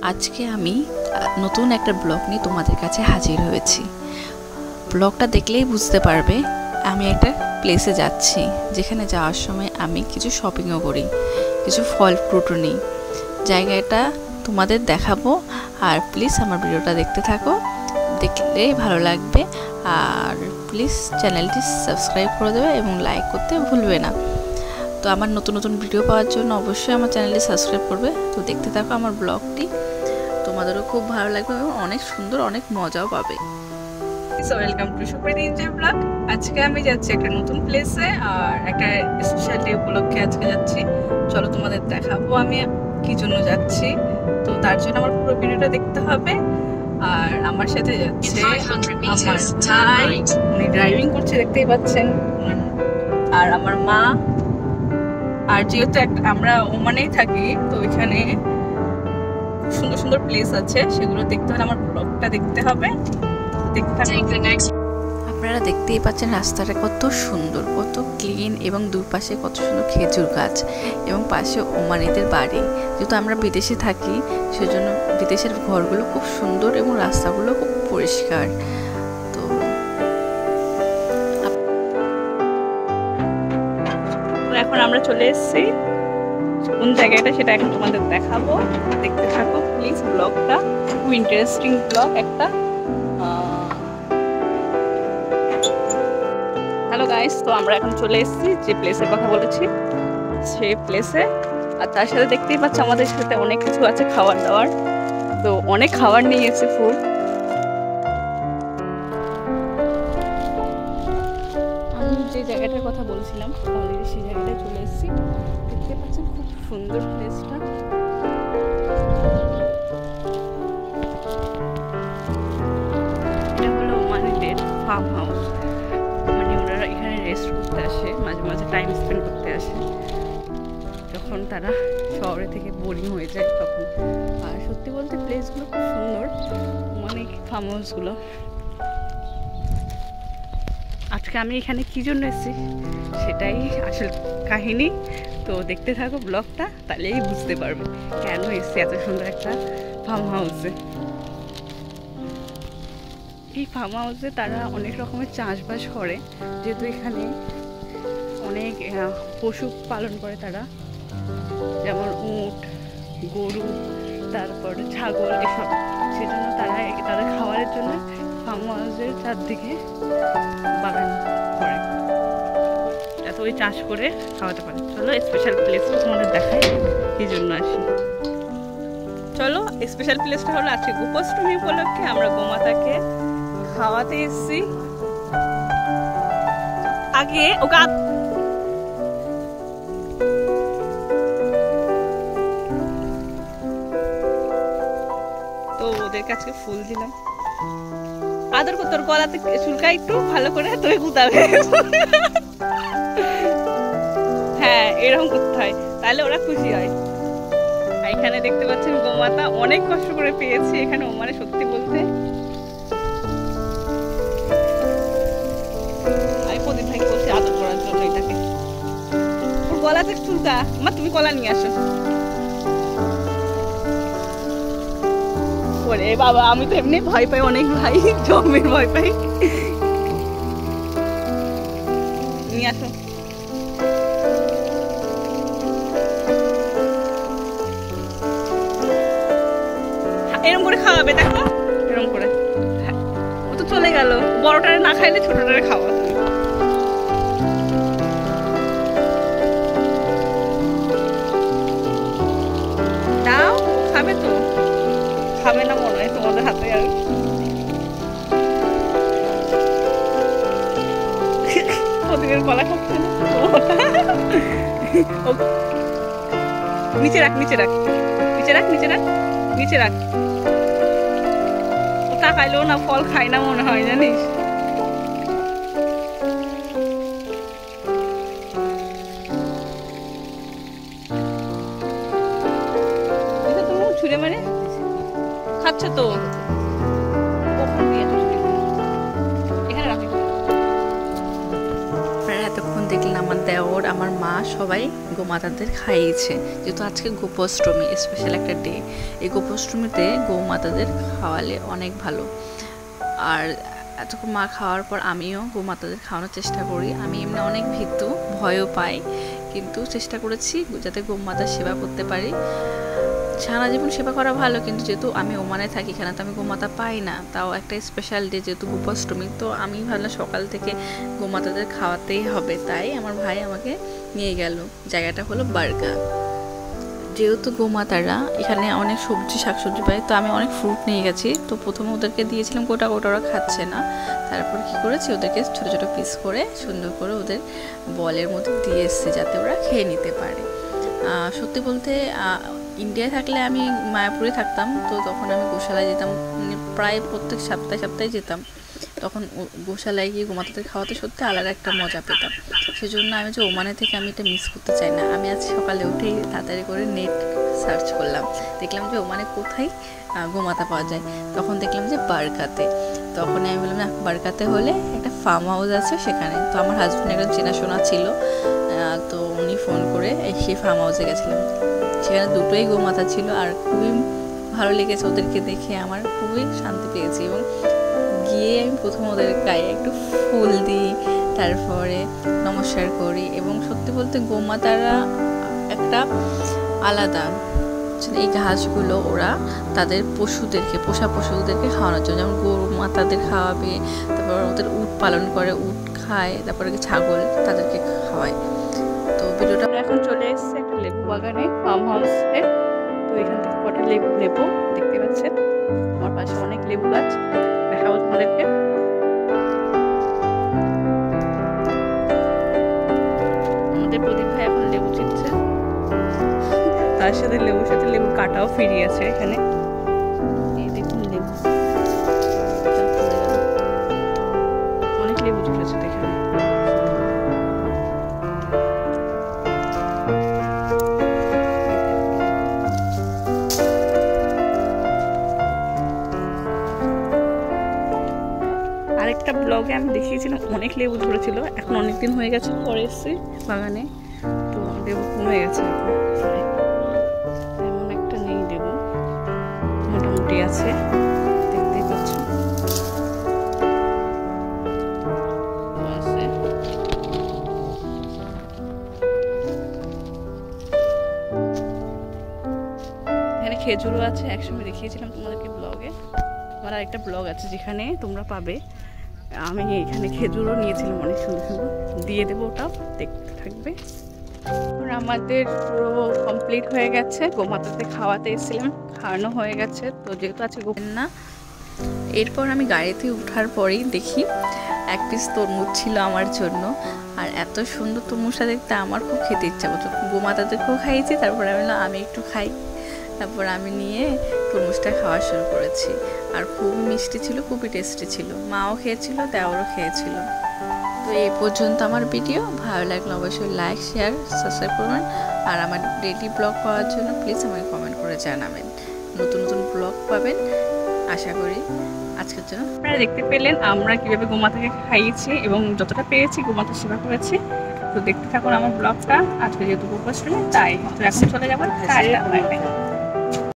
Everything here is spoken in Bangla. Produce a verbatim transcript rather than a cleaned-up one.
আজকে আমি নতুন একটা ব্লগ নিয়ে তোমাদের কাছে হাজির হয়েছি। ব্লগটা দেখলেই বুঝতে পারবে আমি একটা প্লেসে যাচ্ছি, যেখানে যাওয়ার সময় আমি কিছু শপিংও করি, কিছু ফল ফ্রুটও নিই। জায়গাটা তোমাদের দেখাবো, আর প্লিজ আমার ভিডিওটা দেখতে থাকো, দেখলে ভালো লাগবে। আর প্লিজ চ্যানেলটি সাবস্ক্রাইব করে দেবে এবং লাইক করতে ভুলবে না। তো আমার নতুন নতুন ভিডিও পাওয়ার জন্য অবশ্যই আমার চ্যানেলটি সাবস্ক্রাইব করবে। তো দেখতে থাকো আমার ব্লগটি, তোমাদেরও খুব ভালো লাগবে এবং অনেক সুন্দর, অনেক মজাও পাবে। So welcome to Supriti vlog. আজকে আমি যাচ্ছি একটা নতুন প্লেসে, আর একটা স্পেশাল ডে উপলক্ষে আজকে যাচ্ছি। চলো তোমাদের দেখাবো আমি কি জন্য যাচ্ছি। তো তার জন্য আমার পুরো ভিডিওটা দেখতে হবে। আর আমার সাথে যাচ্ছে আমার ভাই, উনি ড্রাইভিং করছে, দেখতেই পাচ্ছেন, আর আমার মা। আর যেহেতু আমরা ওমানেই থাকি, তো এখানে সুন্দর সুন্দর প্লেস আছে, সেগুলো দেখতে হলে আমার ব্লগটা দেখতে হবে। আপনারা দেখতেই পাচ্ছেন রাস্তাটা কত সুন্দর, কত ক্লিন, এবং দুপাশে কত সুন্দর খেজুর গাছ, এবং পাশে ওমানিদের বাড়ি। যেহেতু আমরা বিদেশে থাকি, সেজন্য বিদেশের ঘরগুলো খুব সুন্দর এবং রাস্তাগুলো খুব পরিষ্কার। তো এখন আমরা চলে এসেছি কোন জায়গাটা, সেটা এখন তোমাদের দেখাবো। দেখতে থাকো প্লিজ ব্লগটা, খুব ইন্টারেস্টিং ব্লগ একটা। হ্যালো গাইস, তো আমরা এখন চলে এসেছি যে প্লেসের কথা বলেছি সেই প্লেসে। আর তার সাথে দেখতেই পাচ্ছ আমাদের সাথে অনেক কিছু আছে খাবার দাবার। তো অনেক খাবার নিয়ে এসেছে, ফুড। আমি যে জায়গাটার কথা বলছিলাম অলরেডি সেই জায়গাটায় চলে এসেছি। দেখতে পাচ্ছেন খুব সুন্দর প্লেসটা। এটা হলো ওমানিদের ফার্ম হাউস। মানে ওনারা এখানে রেস্ট করতে আসে, মাঝে মাঝে টাইম স্পেন্ড করতে আসে যখন তারা শহরে থেকে বোরিং হয়ে যায় তখন। আর সত্যি বলতে প্লেসগুলো খুব সুন্দর, মানে ফার্ম হাউসগুলো। আজকে আমি এখানে কি জন্য এসেছি সেটাই আসল কাহিনী। তো দেখতে থাকো ব্লগটা, তাহলেই বুঝতে পারবে কেন এসেছি এত সুন্দর একটা ফার্ম হাউসে। এই ফার্ম হাউসে তারা অনেক রকমের চাষবাস করে, যেহেতু এখানে অনেক পশু পালন করে তারা, যেমন উট, গরু, তারপর ছাগল, এসব। সেজন্য তারা তাদের খাবারের জন্য ফার্ম হাউসের চারদিকে বাগান করে, যাতে ওই চাষ করে খাওয়াতে পারে। চলো স্পেশাল প্লেসটা তোমাদের দেখাই কি জন্য আসি। চলো, স্পেশাল প্লেসটা হলো আজকে গোপাষ্টমী উপলক্ষে আমরা গোমাতাকে খাওয়াতে এসেছি। আগে ওকে তো ওদের কাছে ফুল দিলাম, আদর কর, তোর গলাতে চুলকা একটু ভালো করে তোকে গুতাবে। হ্যাঁ, এরকম করতে হয়, তাহলে ওরা খুশি হয়। এখানে দেখতে পাচ্ছেন গোমাতা অনেক কষ্ট করে পেয়েছে এখানে ওমানে, সত্যি বলতে। আমি প্রদীপ ভাইকে বলছি আদর করার জন্য এটাকে। ওর গলাতে চুলকা, মা তুমি কলা নিয়ে আসো। ওরে বাবা, আমি তো এমনি ভয় পাই অনেক, ভাই জমের ভয় পাই। নিয়ে আসো। এরকম করে খাওয়াবে, দেখো এরকম করে। ও তো চলে গেল, বড়টারে না খাইলে ছোটটারে খাওয়া। দাও, খাবে তো, খাবে না মনে হয় তোমাদের হাতে। আর প্রদীপের কলা খাচ্ছে না। নিচে রাখ, নিচে রাখ, নিচে রাখ, নিচে রাখ, নিচে রাখ। ও তাকাইলেও না, ফল খায় না মনে হয়, জানিস। তুমি ছুঁড়ে মারে খাচ্ছ তো, এখানে রাখি। আপনারা এতক্ষণ দেখলেন আমার দেওর আমার মা সবাই গোমাতাদের খাইয়েছে, যেহেতু আজকে গোপাষ্টমী স্পেশাল একটা ডে। এই গোপাষ্টমীতে গোমাতাদের খাওয়ালে অনেক ভালো। আর এতক্ষণ মা খাওয়ার পর আমিও গোমাতাদের খাওয়ানোর চেষ্টা করি। আমি এমনি অনেক ভীতু, ভয়ও পাই, কিন্তু চেষ্টা করেছি যাতে গোমাতার সেবা করতে পারি। সারা জীবন সেবা করা ভালো, কিন্তু যেহেতু আমি ওমানে থাকি, এখানে তো আমি গোমাতা পাই না, তাও একটা স্পেশাল ডে যেহেতু গোপাষ্টমী, তো আমি ভাবলাম সকাল থেকে গোমাতাদের খাওয়াতেই হবে। তাই আমার ভাই আমাকে নিয়ে গেল, জায়গাটা হলো বারগা। যেহেতু গোমাতারা এখানে অনেক সবজি শাকসবজি পায়, তো আমি অনেক ফ্রুট নিয়ে গেছি। তো প্রথমে ওদেরকে দিয়েছিলাম গোটা গোটা, ওরা খাচ্ছে না। তারপর কি করেছি, ওদেরকে ছোট ছোট পিস করে সুন্দর করে ওদের বলের মধ্যে দিয়ে এসেছি, যাতে ওরা খেয়ে নিতে পারে। সত্যি বলতে ইন্ডিয়ায় থাকলে আমি মায়াপুরে থাকতাম, তো তখন আমি গোশালায় যেতাম, মানে প্রায় প্রত্যেক সপ্তাহে সপ্তাহে যেতাম। তখন গোশালায় গিয়ে গোমাতাদের খাওয়াতে সত্যি আলাদা একটা মজা পেতাম। সেজন্য আমি যে ওমানে থেকে আমি এটা মিস করতে চাই না। আমি আজ সকালে উঠেই তাড়াতাড়ি করে নেট সার্চ করলাম, দেখলাম যে ওমানে কোথায় গোমাতা পাওয়া যায়। তখন দেখলাম যে বারকাতে। তখন আমি বললাম না, বারকাতে হলে একটা ফার্ম হাউস আছে সেখানে। তো আমার হাজব্যান্ড একজন চেনাশোনা ছিল, তো উনি ফোন করে সেই ফার্ম হাউসে গেছিলাম। সেখানে দুটোই গোমাতা ছিল, আর খুবই ভালো লেগেছে ওদেরকে দেখে, আমার খুবই শান্তি পেয়েছি। এবং গিয়ে আমি প্রথম ওদের গায়ে একটু ফুল দিই, তারপরে নমস্কার করি। এবং সত্যি বলতে গোমাতারা একটা আলাদা, এই ঘাসগুলো ওরা তাদের পশুদেরকে, পোষা পশুদেরকে খাওয়ানোর জন্য, যেমন গরু মাতাদের খাওয়াবে, তারপর ওদের উট পালন করে, উট খায়, তারপরে ছাগল তাদেরকে খাওয়ায়। তো ভিডিওটা এখন চলে এসেছে একটা লেবু বাগানে, ফার্ম হাউসে। তো এখান থেকে কটা লেবু নেবো, দেখতে পাচ্ছেন আমার পাশে অনেক লেবু গাছ, দেখাবো তোমাদেরকে। আমাদের প্রদীপ ভাই এখন লেবু চিপছে, তার সাথে লেবুর সাথে লেবু কাটাও ফিরি আছে এখানে। এই দেখুন লেবু, অনেক লেবু ধরেছে তো এখানে। আরেকটা ব্লগে আমি দেখিয়েছিলাম অনেক লেবু ধরেছিল, এখন অনেক দিন হয়ে গেছে পরে এসেছি বাগানে, তো লেবু কমে গেছে, তেমন একটা নেই লেবু, মোটামুটি আছে, দেখতেই পাচ্ছ। এখানে খেজুরও আছে, একসঙ্গে দেখিয়েছিলাম তোমাদেরকে ব্লগে। আমার আরেকটা ব্লগ আছে যেখানে তোমরা পাবে, আমি এখানে খেজুরও নিয়েছিলাম অনেক সুন্দর সুন্দর, দিয়ে দেবো, ওটাও দেখতে থাকবে। আমাদের পুরো কমপ্লিট হয়ে গেছে, গোমাতাতে খাওয়াতে এসেছিলাম, খাওয়ানো হয়ে গেছে। তো যেহেতু আছে না, এরপর আমি গাড়িতে ওঠার পরেই দেখি এক পিস তরমুজ ছিল আমার জন্য। আর এত সুন্দর তরমুজটা দেখতে আমার খুব খেতে ইচ্ছা করতো। গোমাতাদেরকেও খাইয়েছি, তারপরে আমি বললাম আমি একটু খাই। তারপর আমি নিয়ে তরমুজটা খাওয়া শুরু করেছি, আর খুবই মিষ্টি ছিল, খুবই টেস্টি ছিল। মাও খেয়েছিল, দেওরও খেয়েছিল। তো এই পর্যন্ত আমার ভিডিও ভালো লাগলে অবশ্যই লাইক, শেয়ার, সাবস্ক্রাইব করবেন। আর আমার ডেইলি ব্লগ পাওয়ার জন্য প্লিজ আমাকে কমেন্ট করে জানাবেন। নতুন নতুন ব্লগ পাবেন আশা করি। আজকের জন্য আপনারা দেখতে পেলেন আমরা কিভাবে গোমাতাকে খাইয়েছি এবং যতটা পেরেছি গোমাতা সেবা করেছি। তো দেখতে থাকুন আমার ব্লগটা। আজকে যেহেতু গোপাষ্টমী, তাই তো এখন চলে যাবো।